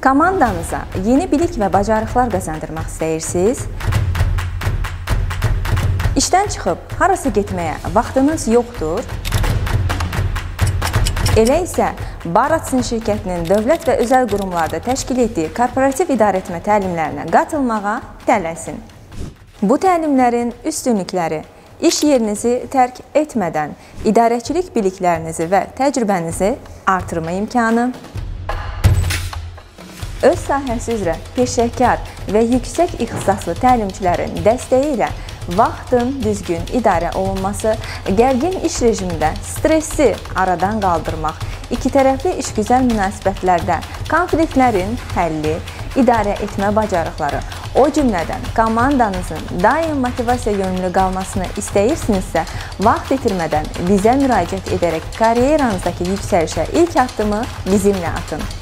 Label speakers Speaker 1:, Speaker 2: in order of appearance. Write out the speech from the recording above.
Speaker 1: Komandanıza yeni bilik və bacarıqlar qazandırmaq istəyirsiniz? İşdən çıxıb harasa getməyə vaxtınız yoxdur? Elə isə Baratsin şirkətinin dövlət və özəl qurumlarda təşkil etdiyi korporativ idarəetmə təlimlərinə qatılmağa tələsin. Bu təlimlərin üstünlükləri iş yerinizi tərk etmədən idarəçilik biliklərinizi və təcrübənizi artırma imkanı, öz sahəsi üzrə peşəkar və yüksək ixtisaslı təlimçilərin dəstəyi ilə vaxtın düzgün idarə olunması, gərgin iş rejimində stressi aradan qaldırmaq, ikitərəfli işgüzar münasibətlərdə konfliktlərin həlli, idarə etmə bacarıqları, o cümlədən komandanızın daim motivasiya yönlü qalmasını istəyirsinizsə, vaxt itirmədən bizə müraciət edərək karyeranızdakı yüksəlişə ilk addımı bizimlə atın.